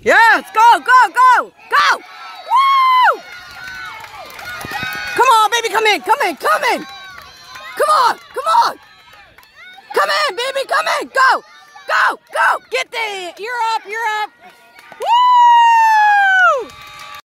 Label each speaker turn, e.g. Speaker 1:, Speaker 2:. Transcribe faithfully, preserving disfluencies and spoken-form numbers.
Speaker 1: Yes, go, go, go, go! Woo! Come on, baby, come in, come in, come in! Come on, come on! Come in, baby, come in, go! Go, go! Get the, you're up, you're up!